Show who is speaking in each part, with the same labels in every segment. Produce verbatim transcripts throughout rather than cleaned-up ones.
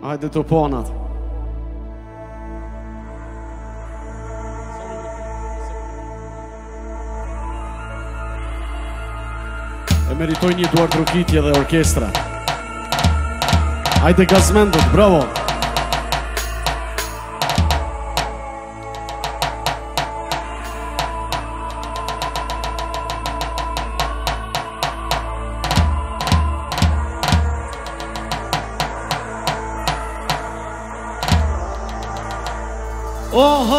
Speaker 1: Hajde të ponat. E meritoj një duar trukitje dhe orkestra. Hajde gazmendët, bravo. Oh,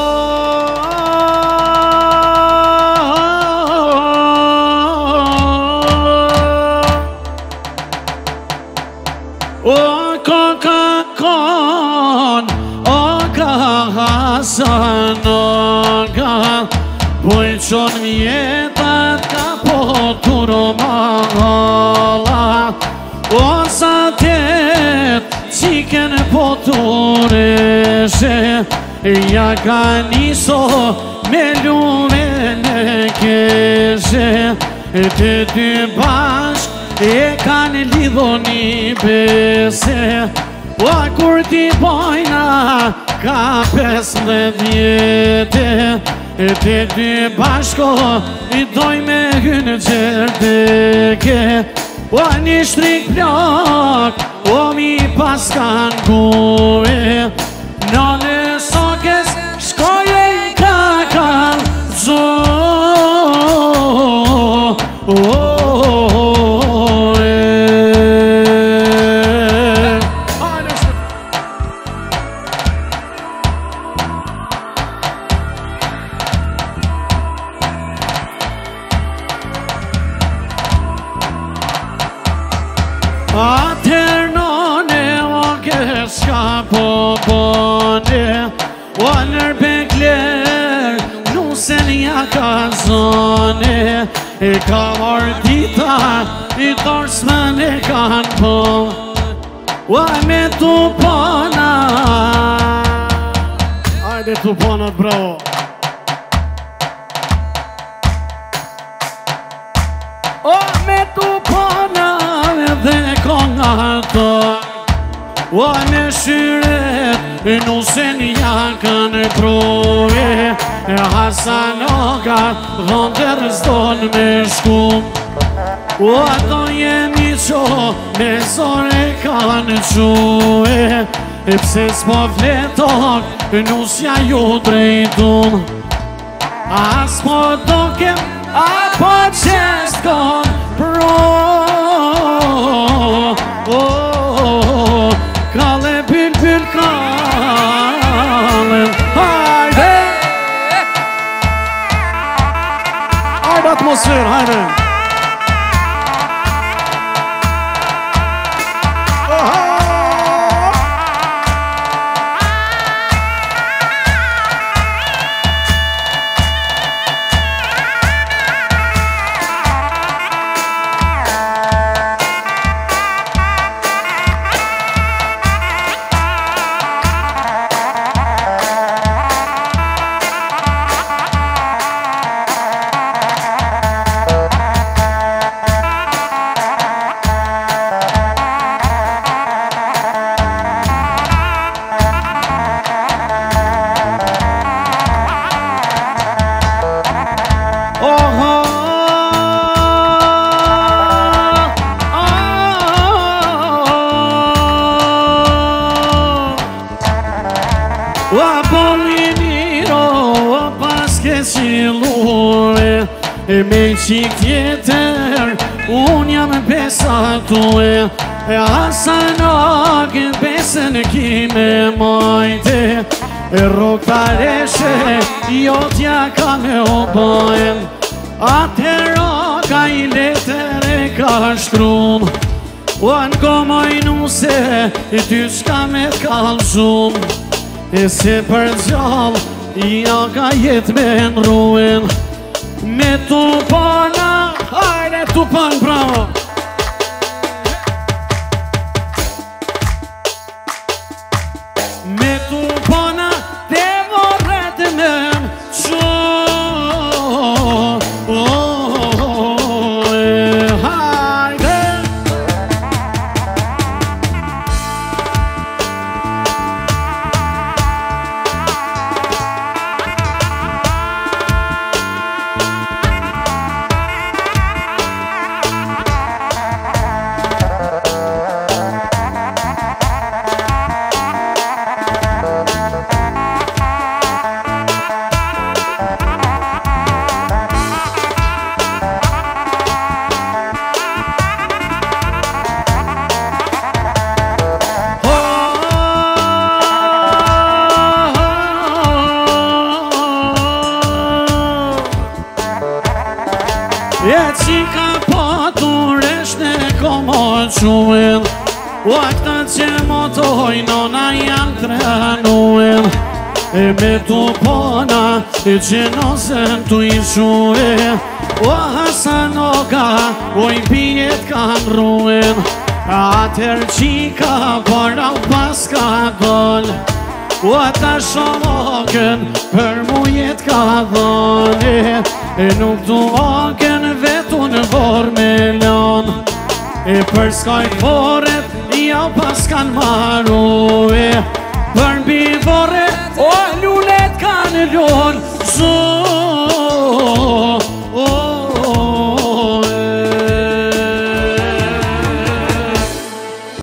Speaker 1: oh, Coca-Con, Aga, Hasan Aga, Bojqon vjetat ka poturo mahala, o sa tet qiken potureshe, ja ka niso me lume në keshe, të dy bashk e kanë lidho një bese, o kur ti bojna ka pesëdhjetë vjete, të dy bashko i doj me hynë gjerdeke, o një shtrik plak, o mi pas kanë kuve, në në sokes shkoje i kakal zo. Atër nëne o kërshka po bone, o nër bekler nusen ja ka zone, e ka mordita i dorsmen e kan po, o me tu pona. Ajde tu ponat, bravo. O me tu pona dhe konga të, o me shyret nusen ja kanë prove, e Hasan Aga dhëndër zdon me shkum, o ato jemi qo me zore kanë quve, e pse s'po fletok nusja ju drejtun, as po dokem apo qest kon pro. Kalle bülbül kalle, haydi. Haydi atmosfer, haydi. Me qik tjetër, unë jam besa tue, e Hasan Aga besën kime majte, e roktareshe, jo t'ja ka me obajen, atër Aga i letër e ka shkrum, o në komojnu se ty shka me t'kallshum, e se për gjall, i Aga jet me nruen, me tu pana, hajde tu pan, bravo. Me tu pana, te vorret me qo, hajde. shuel O ata që motoj nona janë trenuel E me tu pona e që nosën tu i shuel O Hasan Aga o i pijet kanë ruel Atër qika para pas ka dol O ata shokën për mu jet ka dhone E nuk du oken vetu në vor me lon E për skaj foret ja pas kan maru E për mbi voret o lullet kanë lon